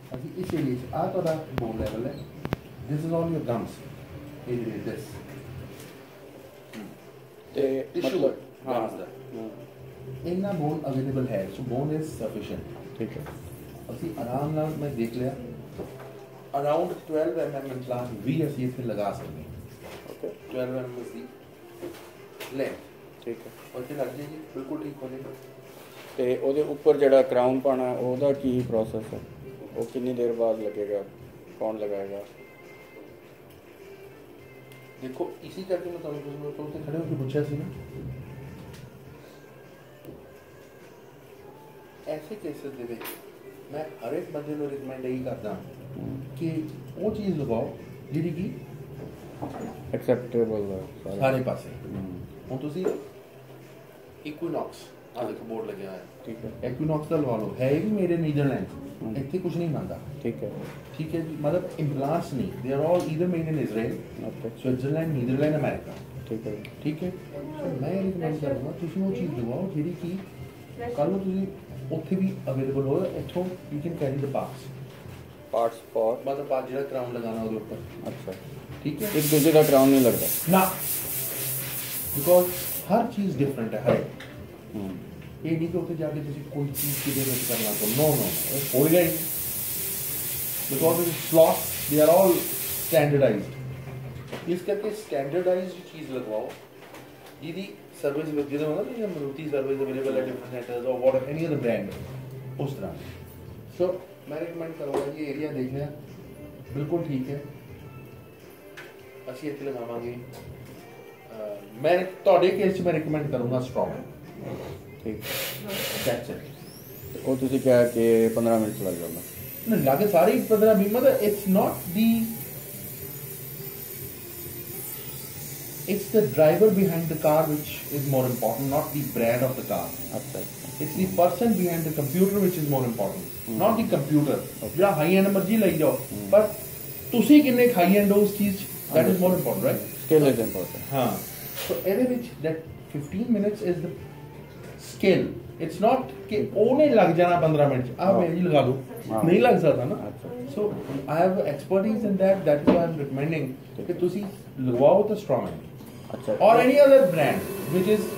ਅਸੀਂ ਇਸ ਏਰੀਏ 'ਚ ਆਹ ਤੁਹਾਡਾ ਬੋਨ ਲੈਵਲ ਹੈ, ਦਿਸ ਇਜ਼ ਆਲ ਯੂਰ ਗਮਸ, ਇਹ ਜਿਹੜੇ ਦਿਸ ਤੇ ਟਿਸ਼ੂ ਹਾਂ ਗਮਸ ਦਾ ਇੰਨਾ ਬੋਨ ਅਵੇਲੇਬਲ ਹੈ, ਸੋ ਬੋਨ ਇਜ਼ ਸਫੀਸ਼ੀਐਂਟ। ਠੀਕ ਹੈ। ਅਸੀਂ ਆਰਾਮ ਨਾਲ ਮੈਂ ਦੇਖ ਲਿਆ ਅਰਾਊਂਡ 12 mm ਇੰਪਲਾਂਟ ਵੀ ਅਸੀਂ ਇੱਥੇ ਲਗਾ ਸਕਦੇ ਹਾਂ। ਓਕੇ 12 mm ਦੀ ਲੈਂਥ ਠੀਕ ਹੈ। ਉੱਥੇ ਲੱਗ ਜਾਏਗੀ, ਬਿਲਕੁਲ ਠੀਕ ਹੋ ਜਾਏਗਾ। ਤੇ ਉਹਦੇ ਉੱਪਰ ਜਿਹੜਾ ਕਰਾਊਨ ਪਾਣਾ ਉਹਦਾ ਕੀ ਪ੍ਰੋਸੈਸ ਹੈ, ਉਹ ਕਿੰਨੀ ਦੇਰ ਬਾਅਦ ਲੱਗੇਗਾ, ਕੌਣ ਲਗਾਏਗਾ? ਦੇਖੋ ਇसी ਕਰਕੇ ਮੈਂ ਤੁਹਾਨੂੰ ਪੁੱਛਣਾ ਤੋਂ ਉੱਥੇ ਖੜੇ ਹੋ ਕੇ ਪੁੱਛਿਆ ਸੀ ਨਾ, ਐਸੇ ਕੇਸਿਸ ਦੇ ਵਿੱਚ ਮੈਂ ਹਰ ਇੱਕ ਬੰਦੇ ਨੂੰ ਰਿਕਮੈਂਡ ਇਹੀ ਕਰਦਾ ਕਿ ਉਹ ਚੀਜ਼ ਲਗਾਓ ਜਿਹੜੀ ਕਿ ਐਕਸੈਪਟੇਬਲ ਸਾਰੇ ਪਾਸੇ। ਹੁਣ ਤੁਸੀਂ ਇਕੁਇਨੌਕਸ ਆਹ ਦੇਖੋ ਬੋਰਡ ਲੱਗਿਆ ਹੋਇਆ, ਠੀਕ ਹੈ। ਇਕੁਇਨੌਕਸ ਦਾ ਲਵਾ ਲਓ, ਹੈ ਵੀ ਮੇਰੇ ਨੀਦਰਲੈਂਡ, ਇੱਥੇ ਕੁਝ ਨਹੀਂ ਮੰਨਦਾ। ਠੀਕ ਹੈ। ਠੀਕ ਹੈ ਜੀ, ਮਤਲਬ ਇੰਪਲਾਂਟਸ ਨਹੀਂ, they are all either made in Israel, Switzerland, Netherland, America. ਠੀਕ ਹੈ। ਠੀਕ ਹੈ, ਮੈਂ ਰਿਕਮੈਂਡ ਕਰਾਂਗਾ ਤੁਸੀਂ ਉਹ ਚੀਜ਼ ਲਗਾਓ ਜਿਹੜੀ ਕਿ ਕੱਲ੍ਹ ਨੂੰ ਤੁਸੀਂ ਉੱਥੇ ਵੀ ਅਵੇਲੇਬਲ ਹੋ, ਇੱਥੋਂ you can carry the parts for ਮਤਲਬ ਬਾਅਦ ਜਿਹੜਾ ਕਰਾਊਨ ਲਗਾਉਣਾ ਉਹਦੇ ਉੱਪਰ। ਅੱਛਾ ਠੀਕ ਹੈ, ਇੱਕ ਦੂਜੇ ਦਾ ਕਰਾਊਨ ਨਹੀਂ ਲੱਗਦਾ ਨਾ, ਬਿਕੋਜ਼ ਹਰ ਚੀਜ਼ ਡਿਫਰੈਂਟ ਹੈ। ਹਰ ਇਹ ਨਹੀਂ ਕਿ ਉੱਥੇ ਜਾ ਕੇ ਤੁਸੀਂ ਕੋਈ ਚੀਜ਼ ਕਿਤੇ ਵਿੱਚ ਕਰਨਾ ਤੋਂ ਨੋ ਹੋਏਗਾ ਹੀ, ਬਿਕੋਜ਼ ਇਟ ਸਲॉट ਦੇ ਆਰ ਆਲ ਸਟੈਂਡਰਡਾਈਜ਼ਡ। ਇਸ ਕਰਕੇ ਸਟੈਂਡਰਡਾਈਜ਼ਡ ਚੀਜ਼ ਲਗਵਾਓ ਜਿਹਦੀ सर्विस जिधर होगा ना मारुति सर्विस अवेलेबल है डिफरेंट सेंटर्स और व्हाट एनी अदर ब्रांड उस तरह। सो मैं रिकमेंड करूँगा ये एरिया देख लिया बिल्कुल ठीक है, ਅਸੀਂ ਇੱਥੇ ਲਗਾਵਾਂਗੇ। ਮੈਂ ਤੁਹਾਡੇ ਕੇਸ 'ਚ ਮੈਂ ਰਿਕਮੈਂਡ ਕਰੂੰਗਾ ਸਟ੍ਰੋਂਗ। ਠੀਕ ਦੈਟਸ ਇਟ। ਉਹ ਤੁਸੀਂ ਕਿਹਾ ਕਿ 15 ਮਿੰਟ ਲੱਗ ਜਾਊਗਾ, ਨਹੀਂ ਲੱਗੇ ਸਾਰੇ 15-20 ਮਤਲਬ it's not the it's the driver behind the car which is more important, not the brand of the car. अच्छा। It's the person behind the computer which is more important, not the computer. जो high end मर्जी ले जाओ, पर तुसी किन्ने high end हो उस चीज, that is more important, right? Skill is important. हाँ, so ਇਹਦੇ ਵਿੱਚ that 15 minutes is the skill. It's not कि ओने लग जाना 15 मिनट आप मैं ही लगा दो, नहीं लग सकता ना। So I have expertise in that. That is why I am recommending कि तुसी लगवाओ तो strong है। अच्छा। और any other brand which is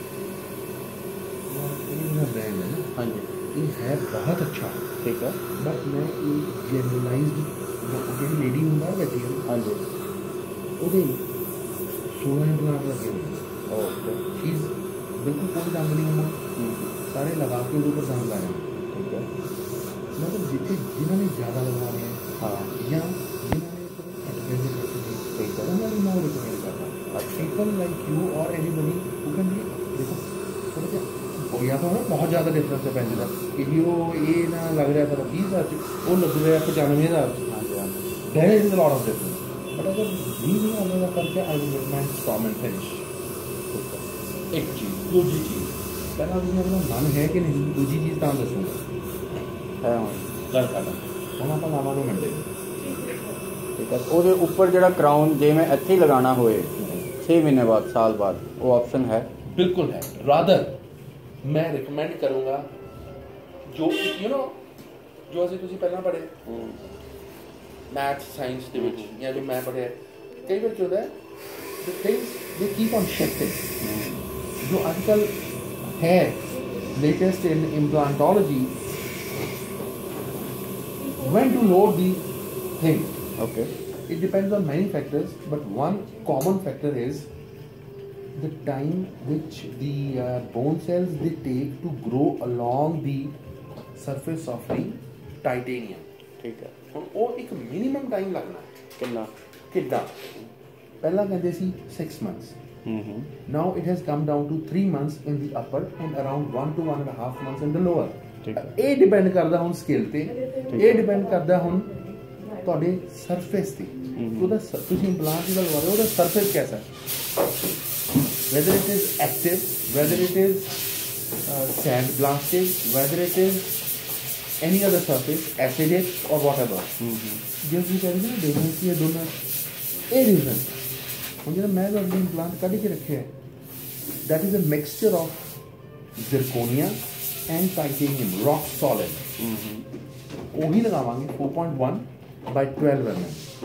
brand है ना, हाँ जी, ये है बहुत अच्छा। ठीक है, बट मैं एक generalized जो लेडी हूँ बैठी है, हाँ जी, उधे 16 इम्प्लांट लगे हुए। ओके, चीज़ बिल्कुल कोई रंग नहीं है, सारे लगा के उधर पर रंग आए। ठीक है, मतलब जितने जिन्होंने ज़्यादा लगा रहे हैं, हाँ, या जिन्होंने ठीक है, उन्होंने मैं रिकमेंड करता हूँ। People like you or anybody who can be, देखो थोड़ा सा या तो ना बहुत ज़्यादा डिफरेंस है पैसे का कि वो ये ना लग रहा था 20,000 वो लग रहा है 95,000। हाँ जी, हाँ जी, there is a lot of difference, but अगर 20,000 का करके I will recommend storm and finish। एक चीज़, दूसरी चीज़ पहला तुम्हें अपना मन है कि नहीं, दूसरी चीज़ कहाँ दसूँगा है गल करना हम आप लावांगे मंडे। ठीक है, ਉਹਦੇ ਉੱਪਰ ਜਿਹੜਾ ਕਰਾਊਨ ਜੇ ਮੈਂ ਇੱਥੇ ਹੀ ਲਗਾਉਣਾ ਹੋਏ 6 ਮਹੀਨੇ ਬਾਅਦ ਸਾਲ ਬਾਅਦ ਉਹ ਆਪਸ਼ਨ ਹੈ? ਬਿਲਕੁਲ ਹੈ। ਰਾਦਰ ਮੈਂ ਰਿਕਮੈਂਡ ਕਰੂੰਗਾ ਜੋ ਯੂ نو ਜੋ ਅਸੀਂ ਤੁਸੀਂ ਪਹਿਲਾਂ ਪੜ੍ਹੇ ਮੈਥਸ ਸਾਇੰਸ ਦੇ ਵਿੱਚ ਜਾਂ ਜੋ ਮੈਂ ਪੜ੍ਹਿਆ, ਕਈ ਵਾਰ ਕੀ ਹੁੰਦਾ ਹੈ the things they keep on shifting. ਜੋ ਅੱਜ ਕੱਲ੍ਹ ਹੈ latest in implantology, when to load the thing, okay, it depends on many factors, but one common factor is the time which the bone cells they take to grow along the surface of the titanium। ठीक है, ਹੁਣ ਉਹ ਇੱਕ minimum time ਲੱਗਣਾ ਕਿੰਨਾ ਕਿੱਦਾਂ ਪਹਿਲਾਂ ਕਹਿੰਦੇ ਸੀ 6 months, now it has come down to 3 months in the upper and around 1 to 1.5 months in the lower। ਇਹ ਡਿਪੈਂਡ ਕਰਦਾ ਹੁਣ ਸਕਿੱਲ ਤੇ, ਇਹ ਡਿਪੈਂਡ ਕਰਦਾ ਹੁਣ ਤੁਹਾਡੇ ਸਰਫੇਸ ਤੇ, ਉਹਦਾ ਤੁਸੀਂ ਇੰਪਲਾਂਟ ਜਿਹੜਾ ਲਵਾ ਰਹੇ ਹੋ ਉਹਦਾ ਸਰਫੇਸ ਕੈਸਾ ਹੈ, whether it is active, whether it is sand blasted, whether it is any other surface, acidic or whatever। जो ਤੁਸੀਂ ਕਹਿੰਦੇ ਨਾ ਡਿਫਰੈਂਸ ਇਹ ਦੋਨਾਂ ਇਹ ਰੀਜ਼ਨ। ਹੁਣ ਜਿਹੜਾ ਮੈਂ ਤੁਹਾਡੇ ਇੰਪਲਾਂਟ ਕੱਢ ਕੇ ਰੱਖਿਆ that is a mixture of zirconia and titanium, rock solid। ਉਹੀ ਲਗਾਵਾਂਗੇ 4.1 by 12 mm।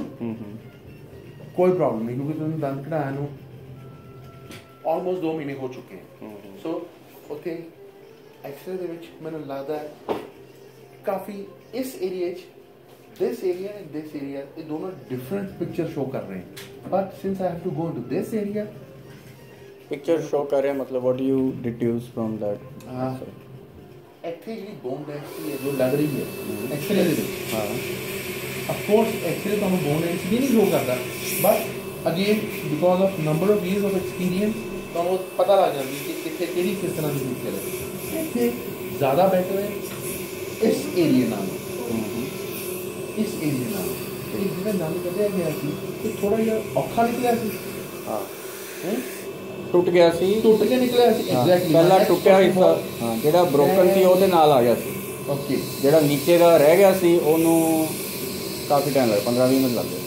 ਕੋਈ ਪ੍ਰੋਬਲਮ ਨਹੀਂ, ਕਿਉਂਕਿ ਤੁਹਾਨੂੰ ਦੰਦ ਕਢਾਇਆ ਨੂੰ ਆਲਮੋਸਟ 2 ਮਹੀਨੇ ਹੋ ਚੁੱਕੇ ਹਨ। ਸੋ ਉੱਥੇ ਐਕਸਰੇ ਦੇ ਵਿੱਚ ਮੈਨੂੰ ਲੱਗਦਾ ਹੈ ਕਾਫੀ ਇਸ ਏਰੀਆ 'ਚ this area and this area, ये दोनों different picture show कर रहे हैं, but since I have to go into this area, picture show कर रहे हैं मतलब what do you deduce from that? Actually ਜਿਹੜੀ ਬੋਨ ਡੈਂਸਿਟੀ ਹੈ ਜੋ ਲੱਗ ਰਹੀ ਹੈ ਐਕਸਰੇ ਦੇ ਵਿੱਚ, ਹਾਂ ਆਫ ਕੋਰਸ ਐਕਸਰੇ ਤੁਹਾਨੂੰ ਬੋਨ ਡੈਂਸਿਟੀ ਨਹੀਂ ਸ਼ੋ ਕਰਦਾ, but again because of number of years of experience ਤੁਹਾਨੂੰ ਪਤਾ ਲੱਗ ਜਾਂਦੀ ਕਿ ਕਿੱਥੇ ਕਿਹੜੀ ਕਿਸ ਤਰ੍ਹਾਂ ਦੀ ਫੀਚਰ ਹੈ। ਇੱਥੇ ਜ਼ਿਆਦਾ ਬੈਟਰ ਹੈ ਇਸ ਏਰੀਆ ਨਾਲ, ਇਸ ਏਰੀਆ ਨਾਲ ਜਿਹੜਾ ਦੰਦ ਕੱਢਿਆ ਗਿਆ ਸੀ ਇਹ ਥੋੜਾ ਜਿਹਾ ਔਖਾ ਨਿਕਲਿਆ ਸੀ। ਹਾਂ ਟੁੱਟ ਗਿਆ ਸੀ, ਟੁੱਟ ਕੇ ਨਿਕਲਿਆ ਸੀ ਐਗਜ਼ੈਕਟਲੀ। ਪਹਿਲਾਂ ਟੁੱਟਿਆ ਹਿੱਸਾ ਹਾਂ ਜਿਹੜਾ ਬ੍ਰੋਕਨ ਸੀ ਉਹਦੇ ਨਾਲ ਆ ਗਿਆ ਸੀ। ਓਕੇ, ਜਿਹੜਾ ਨੀਚੇ ਦਾ ਰਹਿ ਗਿਆ ਸੀ ਉਹਨੂੰ ਕਾਫੀ ਟਾਈਮ ਲੱਗਾ, 15-20 ਮਿੰਟ ਲੱਗ ਗਏ।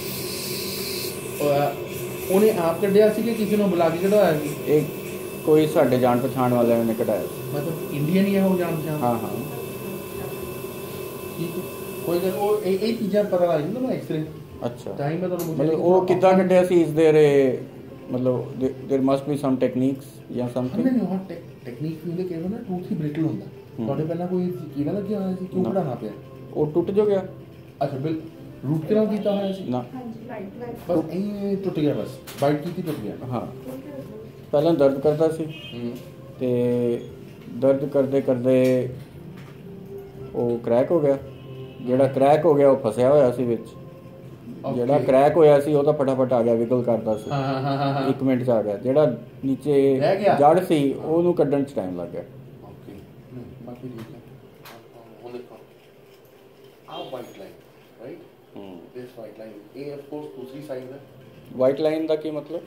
ਉਹਨੇ ਆਪ ਕੱਢਿਆ ਸੀ ਕਿ ਕਿਸੇ ਨੂੰ ਬੁਲਾ ਕੇ ਕਢਵਾਇਆ ਸੀ? ਇਹ ਕੋਈ ਸਾਡੇ ਜਾਣ ਪਛਾਣ ਵਾਲਿਆਂ ਨੇ ਕਢਾਇਆ ਸੀ। ਮਤਲਬ ਇੰਡੀਅਨ ਹੀ ਹੈ ਉਹ ਜਾਣ ਪਛਾਣ? ਹਾਂ ਹਾਂ ਠੀਕ ਹੈ, ਕੋਈ ਗੱਲ ਉਹ ਇਹ ਚੀਜ਼ਾਂ ਪਤਾ ਲੱਗ ਜਾਂਦਾ ਨਾ ਐਕਸਰੇ। ਅੱਛਾ, ਤਾਂ ਹੀ ਮੈਂ ਤੁਹਾਨੂੰ ਮਤਲਬ ਉਹ ਕਿੱਦਾਂ ਕੱਢਿਆ ਸੀ? ਇਸ ਦੇ मतलब there must be some techniques या समथिंग? नहीं नहीं टेक्निक नहीं, केवल ना टूथ ही ब्रिटल होता ਤੁਹਾਡੇ ਪਹਿਲਾਂ ਕੋਈ ਕੀੜਾ ਲੱਗਿਆ ਹੋਇਆ ਸੀ? ਕਿਉਂ ਕਢਾਉਣਾ ਪਿਆ? ਉਹ ਟੁੱਟ ਜੋ ਗਿਆ। ਅੱਛਾ, ਬਿਲ ਰੂਟ ਕਨਾਲ ਕੀਤਾ ਹੋਇਆ ਸੀ? ਨਾ, ਬਸ ਇਹ ਟੁੱਟ ਗਿਆ, ਬਸ ਬਾਈਟ ਕੀਤੀ ਟੁੱਟ ਗਿਆ। ਹਾਂ, ਪਹਿਲਾਂ ਦਰਦ ਕਰਦਾ ਸੀ ਤੇ ਦਰਦ ਕਰਦੇ ਕਰਦੇ ਉਹ ਕ੍ਰੈਕ ਹੋ ਗਿਆ। ਜਿਹੜਾ ਕ੍ਰੈਕ ਹੋ ਗਿਆ ਉਹ ਫਸਿਆ ਹੋਇਆ ਸੀ ਵਿੱਚ। ਜਿਹੜਾ ਕ੍ਰੈਕ ਹੋਇਆ ਸੀ ਉਹ ਤਾਂ ਫਟਾਫਟ ਆ ਗਿਆ, ਵਿਗਲ ਕਰਦਾ ਸੀ। ਹਾਂ 1 ਮਿੰਟ 'ਚ ਆ ਗਿਆ। ਜਿਹੜਾ ਨੀਚੇ ਜੜ ਸੀ ਉਹਨੂੰ ਕੱਢਣ 'ਚ ਟਾਈਮ ਲੱਗ ਗਿਆ। ਓਕੇ, ਬਾਕੀ ਠੀਕ ਹੈ। ਹੁਣ ਦੇਖੋ ਆਹ white line, right? This white line, ਇਹ ਆਫ ਕੋਰਸ ਦੂਸਰੀ ਸਾਈਡ ਹੈ। ਵਾਈਟ ਲਾਈਨ ਦਾ ਕੀ ਮਤਲਬ?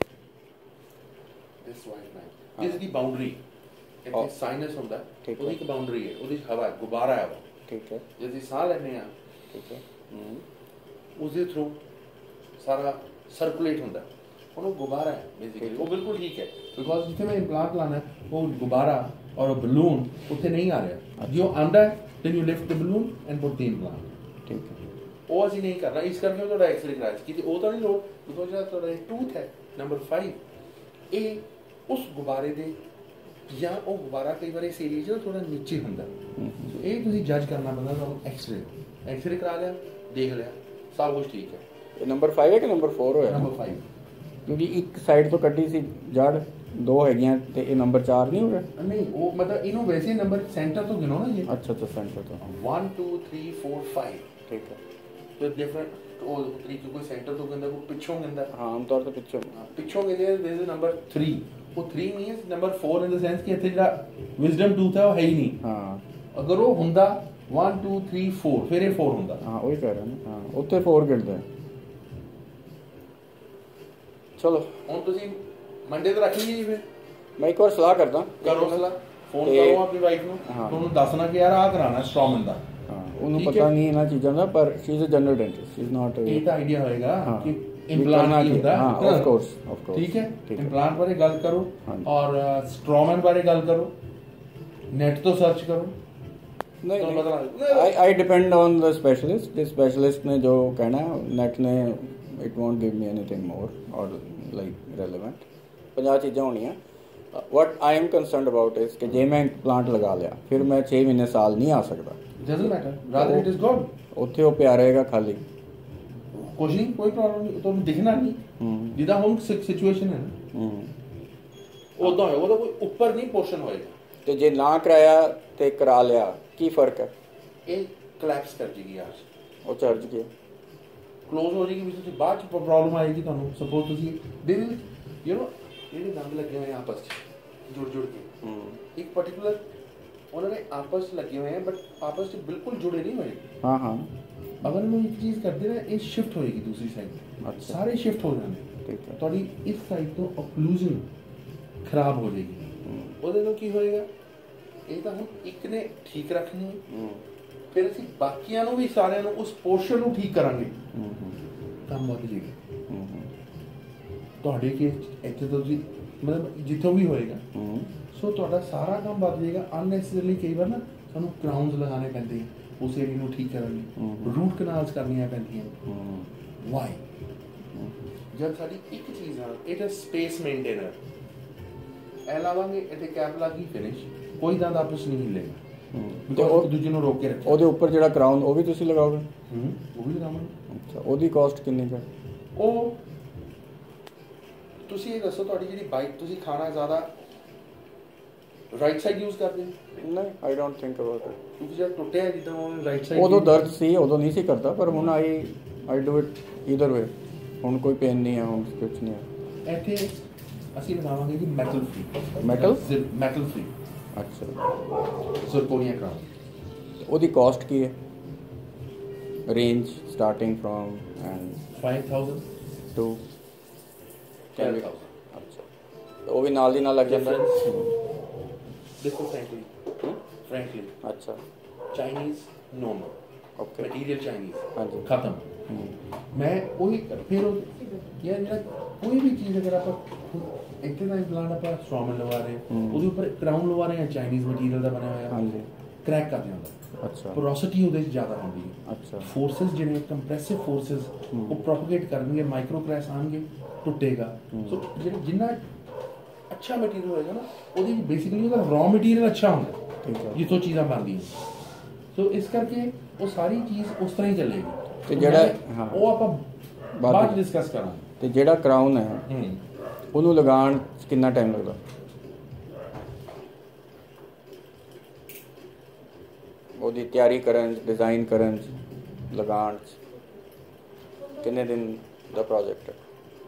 ਦਿਸ ਵਾਈਟ ਲਾਈਨ ਇਸ ਦੀ ਬਾਉਂਡਰੀ, ਇੱਥੇ ਸਾਈਨਸ ਹੁੰਦਾ, ਉਹਦੀ ਇੱਕ ਬਾਉਂਡਰੀ ਹੈ, ਉਹਦੀ ਹਵਾ ਗੁਬਾਰਾ ਹੈ। ਠੀਕ ਹੈ, ਜੇ ਅਸੀਂ ਸਾਹ ਲੈਂਦੇ ਹਾਂ, ਠੀਕ ਹੈ, उसके थ्रू सारा सर्कुलेट होता है, वो गुब्बारा है बेसिकली। वो बिल्कुल ठीक है, बिकॉज जिथे मैं इम्प्लांट लाना है वो गुब्बारा और बलून उत्थे नहीं आ रहा। जो आंदा है then you lift the balloon and put the implant. ठीक है, वो असं नहीं करना। इस करके थोड़ा एक्सरे कराया कि वो तो नहीं लोड़, बिकॉज जो थोड़ा टूथ है नंबर 5 ये उस गुब्बारे दे या वो गुब्बारा कई बार इस एरिया जो थोड़ा नीचे होंगे। ये तुसीं जज करना पैंदा तुहानूं। एक्सरे करा लिया, देख लिया, सब कुछ ठीक है। ये नंबर 5 है कि नंबर 4 होया? नंबर 5, क्योंकि एक साइड तो कड्डी सी जड़ 2 हैगियां ते ये नंबर 4 नहीं हो गया? नहीं, वो मतलब इन्हों वैसे नंबर सेंटर तो गिनो ना ये। अच्छा अच्छा, सेंटर तो 1 2 3 4 5 ठीक है। तो डिफरेंट वो तरीके कोई सेंटर तो गिनदा, कोई पिछों गिनदा। हां, आम तौर पे पिछों गिनदे। This is number 3। वो 3 means number 4 in the sense कि इथे जेड़ा विजडम टूथ है वो है ही नहीं। हां, अगर वो हुंदा 1 2 3 4 फिर ये 4 हुंदा। हां, वही कह रहा हूं। हां, ਉੱਥੇ 4 गिनदा है। चलो ਹੁਣ ਤੁਸੀਂ ਮੰਡੇ ਤੇ ਰੱਖ ਲਈਏ ਜੀ। ਫਿਰ ਮੈਂ ਇੱਕ ਵਾਰ ਸਲਾਹ ਕਰਦਾ। ਕਰੋ ਸਲਾਹ, ਫੋਨ ਕਰੋ ਆਪਣੀ ਵਾਈਫ ਨੂੰ, ਤੁਹਾਨੂੰ ਦੱਸਣਾ ਕਿ ਯਾਰ ਆਹ ਕਰਾਣਾ ਸਟ੍ਰੋਮਨ ਦਾ। ਹਾਂ, ਉਹਨੂੰ ਪਤਾ ਨਹੀਂ ਇਹਨਾਂ ਚੀਜ਼ਾਂ ਦਾ, ਪਰ she is a general dentist, she is not. ਇਹ ਤਾਂ ਆਈਡੀਆ ਹੋਏਗਾ ਕਿ ਇੰਪਲਾਂਟ ਕੀ ਹੁੰਦਾ। ਹਾਂ, ਆਫ ਕੋਰਸ ਠੀਕ ਹੈ। ਇੰਪਲਾਂਟ ਬਾਰੇ ਗੱਲ ਕਰੋ ਔਰ ਸਟ੍ਰੋਮਨ ਬਾਰੇ ਗੱਲ ਕਰੋ, ਨੈਟ ਤੋਂ ਸਰਚ ਕਰੋ। I depend on the specialist. The specialist ने जो कहना है, नेट ने it won't give me anything more or like relevant. 50 चीज़ें होनी हैं। What I am concerned about is कि जे मैं implant लगा लिया फिर मैं 6 महीने साल नहीं आ सकता। Doesn't matter, rather it is good। उत्थे वो प्यार रहेगा खाली, कुछ नहीं, कोई प्रॉब्लम नहीं, तो दिखना नहीं। जिदा हम सिचुएशन है ना उदा है, वो तो कोई ऊपर नहीं पोर्शन होएगा। तो जे ना कराया ते करा लिया की फर्क है? ये कोलैप्स कर जाएगी यार, वो चार्ज किया क्लोज हो जाएगी, फिर बाद च प्रॉब्लम आएगी ਤੁਹਾਨੂੰ। सपोज ਤੁਸੀਂ दे विल यू नो ਜਿਹੜੇ ਦੰਦ ਲੱਗੇ ਹੋਏ ਆਪਸ ਚ ਜੁੜ ਕੇ ਇੱਕ ਪਾਰਟਿਕੂਲਰ ਉਹਨਾਂ ਨੇ ਆਪਸ ਚ ਲੱਗੇ ਹੋਏ ਹਨ, ਬਟ ਆਪਸ ਚ ਬਿਲਕੁਲ ਜੁੜੇ ਨਹੀਂ ਹੋਏ। ਹਾਂ ਹਾਂ, ਅਗਰ ਮੈਂ ਇੱਕ ਚੀਜ਼ ਕਰਦੇ ਨਾ ਇਹ ਸ਼ਿਫਟ ਹੋਏਗੀ ਦੂਸਰੀ ਸਾਈਡ, ਸਾਰੇ ਸ਼ਿਫਟ ਹੋ ਜਾਣਗੇ। ਠੀਕ ਹੈ, ਤੁਹਾਡੀ ਇਸ ਸਾਈਡ ਤੋਂ ਓਕਲੂਜਨ ਖਰਾਬ ਹੋ ਜਾਏਗੀ। ਉਹਦੇ ਨਾਲ ਕੀ ਹੋਏਗਾ? ਇਹ ਤਾਂ ਹੁਣ ਇੱਕ ਨੇ ਠੀਕ ਰੱਖਣੀ ਹੈ, ਫਿਰ ਅਸੀਂ ਬਾਕੀਆਂ ਨੂੰ ਵੀ ਸਾਰਿਆਂ ਨੂੰ ਉਸ ਪੋਰਸ਼ਨ ਨੂੰ ਠੀਕ ਕਰਾਂਗੇ। ਕੰਮ ਵੱਧ ਜਾਏਗਾ ਤੁਹਾਡੇ ਕੇਸ ਇੱਥੇ ਤੋਂ ਤੁਸੀਂ ਮਤਲਬ ਜਿੱਥੋਂ ਵੀ ਹੋਏਗਾ। ਸੋ ਤੁਹਾਡਾ ਸਾਰਾ ਕੰਮ ਵੱਧ ਜਾਏਗਾ। ਅਨਨੈਸੈਸਰੀਲੀ ਕਈ ਵਾਰ ਨਾ ਸਾਨੂੰ ਕਰਾਊਨਸ ਲਗਾਉਣੇ ਪੈਂਦੇ ਉਸ ਏਰੀਆ ਨੂੰ ਠੀਕ ਕਰਨ ਲਈ ਰੂਟ ਕਨਾਲਸ ਕਰਨੀਆਂ ਪੈਂਦੀਆਂ। ਵਾਈ? ਜਦ ਸਾਡੀ ਇੱਕ ਚੀਜ਼ ਆ, ਇਟ ਇਜ਼ ਸਪੇਸ ਮੇਨਟੇਨਰ, ਇਹ ਲਾਵਾਂਗੇ ਇੱਥੇ ਕੈਪ ਲਾ ਕੇ ਫਿਨਿਸ਼, ਕੋਈ ਦੰਦ ਆਪਸ ਨਹੀਂ ਹਿੱਲੇਗਾ ਤੇ ਉਹ ਦੂਜੇ ਨੂੰ ਰੋਕ ਕੇ ਰੱਖਿਆ। ਉਹਦੇ ਉੱਪਰ ਜਿਹੜਾ ਕਰਾਊਨ ਉਹ ਵੀ ਤੁਸੀਂ ਲਗਾਓਗੇ? ਉਹ ਵੀ ਲਗਾਵਾਂਗੇ। ਅੱਛਾ, ਉਹਦੀ ਕਾਸਟ ਕਿੰਨੀ ਕੁ? ਉਹ ਤੁਸੀਂ ਇਹ ਦੱਸੋ, ਤੁਹਾਡੀ ਜਿਹੜੀ ਬਾਈਟ, ਤੁਸੀਂ ਖਾਣਾ ਜ਼ਿਆਦਾ ਰਾਈਟ ਸਾਈਡ ਯੂਜ਼ ਕਰਦੇ? ਨਹੀਂ, I don't think about it. ਕਿਉਂਕਿ ਜਦ ਟੁੱਟਿਆ ਜਿੱਦਾਂ ਉਹ ਰਾਈਟ ਸਾਈਡ, ਉਦੋਂ ਦਰਦ ਸੀ, ਉਦੋਂ ਨਹੀਂ ਸੀ ਕਰਦਾ, ਪਰ ਹੁਣ I do it either way. ਹੁਣ ਕੋਈ ਪੇਨ ਨਹੀਂ ਹੈ, ਹੁਣ ਕੁਛ ਨਹੀਂ ਹੈ। ਇੱਥੇ ਅਸੀਂ ਲਗਾਵਾਂਗੇ ਜੀ ਮੈਟਲ ਫ੍ਰੀ। Metal free. ਅੱਛਾ, ਜ਼ਰਕੋਨੀਆ ਕਰਾਉਨ। ਉਹਦੀ ਕਾਸਟ ਕੀ ਹੈ? Range starting from and 5000 to 10000। ਅੱਛਾ, ਉਹ ਵੀ ਨਾਲ ਦੀ ਨਾਲ ਲੱਗ ਜਾਂਦਾ? ਦੇਖੋ frankly ਅੱਛਾ, Chinese normal, okay, material Chinese, ਹਾਂਜੀ, ਖਤਮ। ਮੈਂ ਉਹੀ ਫਿਰ ਯਾਰ ਜਿਹੜਾ ਕੋਈ ਵੀ ਚੀਜ਼ ਅਗਰ ਆਪਾਂ ਇੱਥੇ ਦਾ ਇੰਪਲਾਂਟ ਆਪਾਂ ਸਟ੍ਰੋਮਨ ਲਵਾ ਰਹੇ, ਉਹਦੇ ਉੱਪਰ ਕਰਾਊਨ ਲਵਾ ਰਹੇ ਹਾਂ ਚਾਈਨੀਜ਼ ਮਟੀਰੀਅਲ ਦਾ ਬਣਿਆ ਹੋਇਆ, ਹਾਂਜੀ, ਕਰੈਕ ਕਰ ਜਾਂਦਾ। ਅੱਛਾ, ਪੋਰੋਸਿਟੀ ਉਹਦੇ 'ਚ ਜ਼ਿਆਦਾ ਹੁੰਦੀ ਹੈ। ਅੱਛਾ, ਫੋਰਸਿਸ ਜਿਹੜੇ ਕੰਪਰੈਸਿਵ ਫੋਰਸਿਸ ਉਹ ਪ੍ਰੋਪਗੇਟ ਕਰਨਗੇ, ਮਾਈਕਰੋ ਕ੍ਰੈਸ਼ ਆਉਣਗੇ, ਟੁੱਟੇਗਾ। ਸੋ ਜਿਹੜੇ ਜਿੰਨਾ ਅੱਛਾ ਮਟੀਰੀਅਲ ਹੋਏਗਾ ਨਾ, ਉਹਦੀ ਬੇਸਿਕਲੀ ਉਹਦਾ ਰॉ ਮਟੀਰੀਅਲ ਅੱਛਾ ਹੁੰਦਾ ਜਿੱਥੋਂ ਚੀਜ਼ਾਂ ਬਣਦੀਆਂ। ਸੋ ਇਸ ਕਰਕੇ ਉਹ ਸਾਰੀ ਚੀਜ਼ ਉਸ ਤਰ੍ਹਾਂ ਹੀ ਚੱਲੇਗੀ। ਤੇ ਜਿਹੜਾ ਉਹ ਆਪਾਂ ਬਾਅਦ ਡਿਸਕਸ ਕਰਾਂਗੇ। ਤੇ ਜਿਹੜਾ ਕਰਾਊਨ ਹੈ ਉਹਨੂੰ ਲਗਾਉਣ 'ਚ ਕਿੰਨਾ ਟਾਈਮ ਲੱਗਦਾ? ਉਹਦੀ ਤਿਆਰੀ ਕਰਨ 'ਚ, ਡਿਜ਼ਾਈਨ ਕਰਨ 'ਚ, ਲਗਾਉਣ 'ਚ ਕਿੰਨੇ ਦਿਨ ਦਾ ਪ੍ਰੋਜੈਕਟ ਹੈ?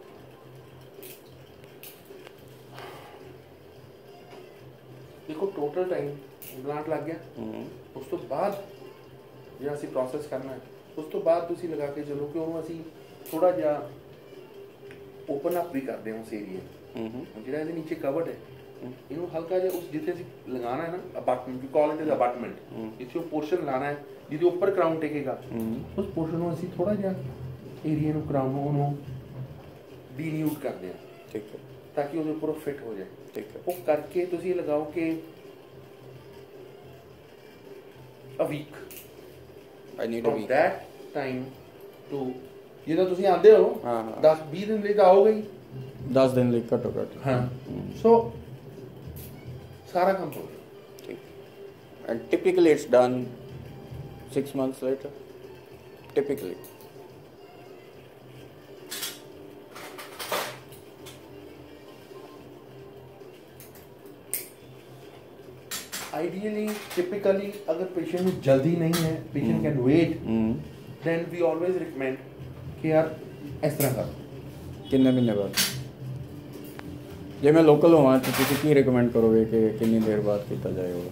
ਦੇਖੋ ਟੋਟਲ ਟਾਈਮ ਇੰਪਲਾਂਟ ਲੱਗ ਗਿਆ, ਉਸ ਤੋਂ ਬਾਅਦ ਜਿਹੜਾ ਅਸੀਂ ਪ੍ਰੋਸੈਸ ਕਰਨਾ ਹੈ, ਉਸ ਤੋਂ ਬਾਅਦ ਤੁਸੀਂ ਲਗਾ ਕੇ ਚਲੋ ਕਿ ਉਹਨੂੰ ਅਸੀਂ ਥੋੜਾ ਜਿਹਾ ਓਪਨ ਅਪ ਵੀ ਕਰਦੇ ਹਾਂ ਉਸ ਏਰੀਏ। ਜਿਹੜਾ ਇਹਦੇ ਨੀਚੇ ਕਵਰਡ ਹੈ, ਇਹਨੂੰ ਹਲਕਾ ਜਿਹਾ ਉਸ ਜਿੱਥੇ ਅਸੀਂ ਲਗਾਉਣਾ ਹੈ ਨਾ, ਅਬਾਟਮੈਂਟ, ਵੀ ਕਾਲ ਇਟ ਇਜ਼ ਅਬਾਟਮੈਂਟ, ਇੱਥੇ ਉਹ ਪੋਰਸ਼ਨ ਲਾਣਾ ਹੈ ਜਿਹਦੇ ਉੱਪਰ ਕਰਾਊਨ ਟੇਕੇਗਾ, ਉਸ ਪੋਰਸ਼ਨ ਨੂੰ ਅਸੀਂ ਥੋੜਾ ਜਿਹਾ ਏਰੀਆ ਨੂੰ ਕਰਾਊਨ ਨੂੰ ਉਹਨੂੰ ਡੀਨਿਊਡ ਕਰਦੇ ਹਾਂ, ਠੀਕ ਹੈ, ਤਾਂ ਕਿ ਉਹਦੇ ਉੱਪਰ ਉਹ ਫਿੱਟ ਹੋ ਜਾਏ। ਠੀਕ ਹੈ, ਉਹ ਕਰਕੇ ਤੁਸੀਂ ਲਗਾਓ ਕਿ a week, I need a week, that time to, ਜਿੱਦਾਂ ਤੁਸੀਂ ਆਉਂਦੇ ਹੋ 10-20 ਦਿਨ ਲਈ ਤਾਂ ਆਓਗੇ ਹੀ, 10 ਦਿਨ ਲਈ ਘੱਟੋ ਘੱਟ। ਹਾਂ, ਸੋ ਸਾਰਾ ਕੰਮ ਹੋ ਗਿਆ। ਠੀਕ, and typically it's done 6 months later, typically. Ideally, typically, अगर पेशेंट में जल्दी नहीं है, patient can wait, then we always recommend कि यार इस तरह कर। कितने महीने बाद? जे मैं लोकल होवां तो तुसीं की रिकमेंड करोगे कि कितनी देर बाद किया जाएगा?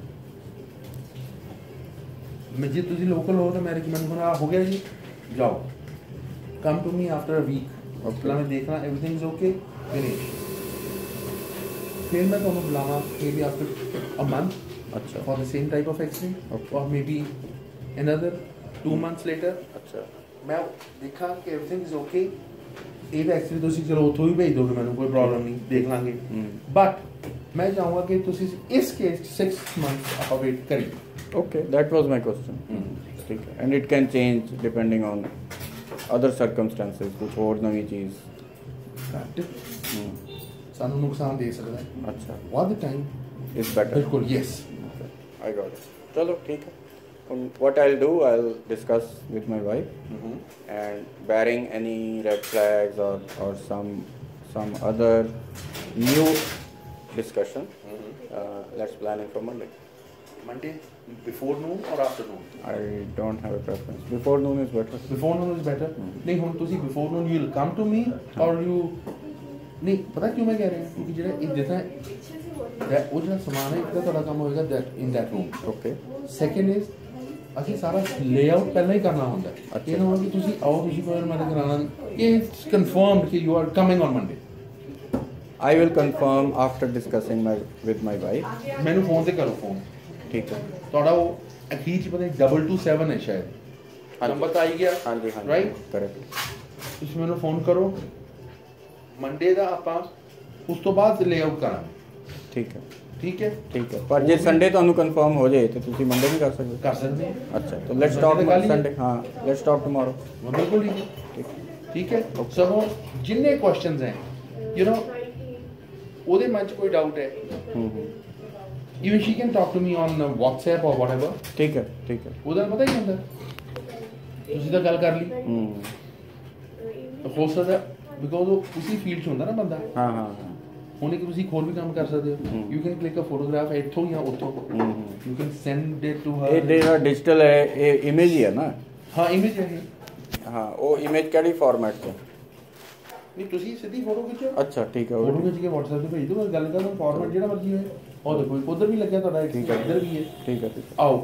मैं जी तुसीं लोकल हो तो मैं रिकमेंड करूँगा, हो गया जी, जाओ, come to me after a week, अपना मैं देखना everything is okay, finish। फिर मैं तुम्हें बुलावा maybe after a month, अच्छा, for the same type of X-ray, okay, or maybe another 2 months later, अच्छा, मैं देखा कि everything is okay, एक X-ray तो सी चलो उठो ही भेज दोगे, मैंने कोई प्रॉब्लम नहीं, देख लांगे, but मैं चाहूँगा कि तुसी इस केस 6 months आप वेट करें। Okay, that was my question. ठीक है, and it can change depending on other circumstances, कुछ और नवी चीज़ ਸਾਨੂੰ ਨੁਕਸਾਨ ਦੇ ਸਕਦਾ ਹੈ। ਅੱਛਾ, what the time is better, ਬਿਲਕੁਲ, yes, I got it। ਚਲੋ ਠੀਕ ਹੈ, what I'll do, I'll discuss with my wife, and barring any red flags or some other new discussion, let's plan it for Monday before noon or afternoon? I don't have a preference, before noon is better। before noon is better, ਨਹੀਂ ਹੁਣ ਤੁਸੀਂ before noon you will come to me or you ਨਹੀਂ, ਪਤਾ ਕਿਉਂ ਮੈਂ ਕਹਿ ਰਿਹਾ, ਕਿਉਂਕਿ ਜਿਹੜਾ ਇਹ ਜਿੱਦਾਂ ਉਹ ਜਿਹੜਾ ਸਮਾਨ ਹੈ ਇੱਕ ਤਾਂ ਤੁਹਾਡਾ ਕੰਮ ਹੋਏਗਾ in that room, okay, second is ਅਸੀਂ ਸਾਰਾ ਲੇਆਊਟ ਪਹਿਲਾਂ ਹੀ ਕਰਨਾ ਹੁੰਦਾ ਹੈ। ਇਹ ਨਾ ਹੋਵੇ ਕਿ ਤੁਸੀਂ ਆਓ, ਤੁਸੀਂ ਕੋਈ ਮੈਂ ਕਰਾਣਾ, ਇਹ ਕਨਫਰਮ ਕਿ you are coming on Monday. I will confirm after discussing with my wife। ਮੈਨੂੰ ਫੋਨ ਤੇ ਕਰੋ, ਫੋਨ, ਠੀਕ ਹੈ, ਤੁਹਾਡਾ ਉਹ ਅਖੀਰ ਚ ਪਤਾ 227 ਹੈ ਸ਼ਾਇਦ ਨੰਬਰ ਤਾਂ ਆਈ ਗਿਆ, ਹਾਂਜੀ ਹਾਂਜੀ, ਰਾਈਟ, ਕਰੈਕਟ, ਤੁਸੀਂ ਮੈਨੂੰ ਫੋਨ ਕਰੋ, ਮੰਡੇ ਦਾ ਆਪਾਂ ਉਸ ਤੋਂ ਬਾਅਦ ਲੇਆਊਟ ਕਰਾਂਗੇ। ਠੀਕ ਹੈ, ਠੀਕ ਹੈ ਪਰ ਜੇ ਸੰਡੇ ਤੁਹਾਨੂੰ ਕਨਫਰਮ ਹੋ ਜਾਏ ਤੇ ਤੁਸੀਂ ਮੰਡੇ ਵੀ ਕਰ ਸਕਦੇ ਕਰ ਸਕਦੇ ਹਾਂ। ਅੱਛਾ ਤਾਂ ਲੈਟਸ ਟਾਕ ਸੰਡੇ ਹਾਂ ਲੈਟਸ ਟਾਕ ਟੁਮਾਰੋ ਬਿਲਕੁਲ ਠੀਕ ਹੈ ਸੋ ਜਿੰਨੇ ਕੁਐਸਚਨਸ ਹੈ ਯੂ نو ਉਹਦੇ ਮਨ 'ਚ ਕੋਈ ਡਾਊਟ ਹੈ even she can talk to me on WhatsApp or whatever ਠੀਕ ਹੈ ਉਹਦਾ ਪਤਾ ਹੀ ਹੁੰਦਾ ਤੁਸੀਂ ਤਾਂ ਗੱਲ ਕਰ ਲਈ ਹੋ ਸਕਦਾ ਬਿਕੋਜ਼ ਉਹ ਉਸੇ ਫੀਲਡ 'ਚ ਹੁੰਦਾ ਨਾ ਬੰਦਾ ਹਾਂ ਹੁਣ ਇੱਕ ਤੁਸੀਂ ਹੋਰ ਵੀ ਕੰਮ ਕਰ ਸਕਦੇ ਹੋ you can click a photograph ਇੱਥੋਂ ਜਾਂ ਉੱਥੋਂ you can send it to her ਇਹ ਜਿਹੜਾ ਡਿਜੀਟਲ ਹੈ ਇਹ ਇਮੇਜ ਹੀ ਹੈ ਨਾ ਹਾਂ ਇਮੇਜ ਹੈ ਹਾਂ ਉਹ ਇਮੇਜ ਕਿਹੜੀ ਫਾਰਮੈਟ 'ਚ ਨਹੀਂ ਤੁਸੀਂ ਸਿੱਧੀ ਫੋਟੋ ਖਿੱਚੋ ਅੱਛਾ ਠੀਕ ਹੈ ਫੋਟੋ ਖਿੱਚ ਕੇ WhatsApp ਤੇ ਭੇਜ ਦਿਓ ਗੱਲ ਕਰੋ ਫਾਰਮੈਟ ਜਿਹੜਾ ਮਰਜ਼ੀ ਹੋਏ ਉਹ ਦੇਖੋ ਉਧਰ ਵੀ ਲੱਗਿਆ ਤੁਹਾਡਾ ਇੱਧਰ ਵੀ ਹੈ ਠੀਕ ਹੈ ਆਓ